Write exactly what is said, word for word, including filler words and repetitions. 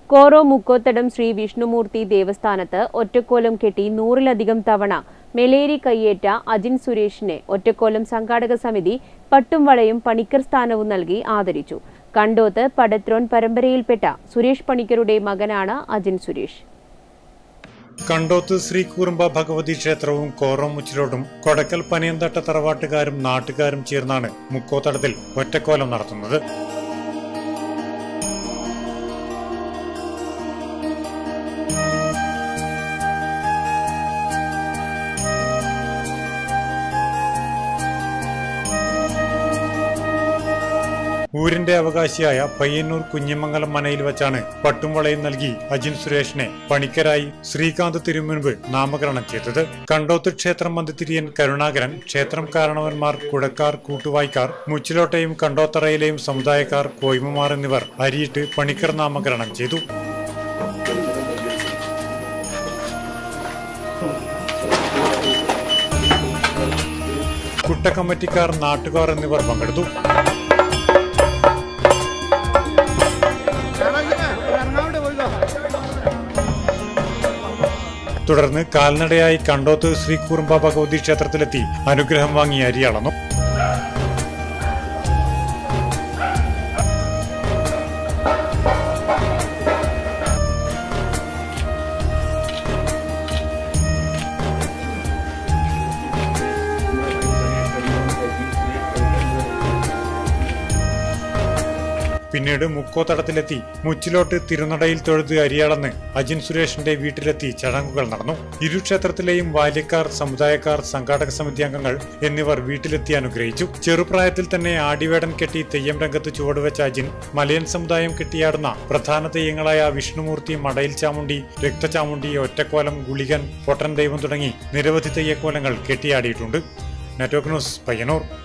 കോറോ മുക്കോത്തടം ശ്രീ വിഷ്ണുമൂർത്തി ദേവസ്ഥാനത്ത് ഒറ്റക്കോലം കെട്ടി നൂറിലധികം തവണ മെലേരി കയ്യേറ്റ അജിൻ സുരേഷിനെ ഒറ്റക്കോലം സംഘാടക സമിതി പട്ടും വളയും പണിക്കർ സ്ഥാനവും നൽകി ആദരിച്ചു. കണ്ടോത്ത് പടത്രോൻ പരമ്പരയിൽപ്പെട്ട സുരേഷ് പണിക്കരുടെ മകനാണ് അജിൻ സുരേഷ്. കണ്ടോത്ത് ശ്രീ കൂറുമ്പ ഭഗവതി ക്ഷേത്രവും കോറോ മുച്ചിലോട്ടും കൊടക്കൽ പനിയന്തട്ട തറവാട്ടുകാരും നാട്ടുകാരും ചേർന്നാണ് മുക്കോത്തടത്തിൽ ഒറ്റക്കോലം നടത്തുന്നത്. ഊരിന്റെ അവകാശിയായ പയ്യന്നൂർ കുഞ്ഞിമംഗലം മനയിൽ വെച്ചാണ് പട്ടും വളയും നൽകി അജിൻ സുരേഷിനെ പണിക്കരായി ശ്രീകാന്ത് തിരുമുൻപ് നാമകരണം ചെയ്തത്. കണ്ടോത്ത് ക്ഷേത്രം മന്ദിതിരിയൻ കരുണാകരൻ, ക്ഷേത്രം കാരണവന്മാർ, കുടക്കാർ, കൂട്ടുവായ്ക്കാർ, മുച്ചിലോട്ടയും കണ്ടോത്തറയിലെയും സമുദായക്കാർ, കോയ്മമാർ എന്നിവർ അരിയിട്ട് പണിക്കർ നാമകരണം ചെയ്തു. കുട്ടക്കമ്മിറ്റിക്കാർ, നാട്ടുകാർ എന്നിവർ പങ്കെടുത്തു. തുടർന്ന് കാൽനടയായി കണ്ടോത്ത് ശ്രീ കൂറുമ്പ ഭഗവതി ക്ഷേത്രത്തിലെത്തി അനുഗ്രഹം വാങ്ങി അരി അളന്നു. പിന്നീട് മുക്കോത്തടത്തിലെത്തി മുച്ചിലോട്ട് തിരുനടയിൽ തൊഴുത് അരിയളന്ന് അജിൻ സുരേഷിന്റെ വീട്ടിലെത്തി ചടങ്ങുകൾ നടന്നു. ഇരു ക്ഷേത്രത്തിലെയും ബാല്യക്കാർ, സമുദായക്കാർ, സംഘാടക സമിതി അംഗങ്ങൾ എന്നിവർ വീട്ടിലെത്തി അനുഗ്രഹിച്ചു. ചെറുപ്രായത്തിൽ തന്നെ ആടിവേടൻ കെട്ടി തെയ്യം രംഗത്ത് ചുവടുവെച്ച അജിൻ മലയൻ സമുദായം കെട്ടിയാടുന്ന പ്രധാന തെയ്യങ്ങളായ വിഷ്ണുമൂർത്തി, മടയിൽ ചാമുണ്ടി, രക്തചാമുണ്ടി, ഒറ്റക്കോലം, ഗുളികൻ, പൊട്ടൻ ദൈവം തുടങ്ങി നിരവധി തെയ്യക്കോലങ്ങൾ കെട്ടിയാടിയിട്ടുണ്ട്. Network news, Payyanur.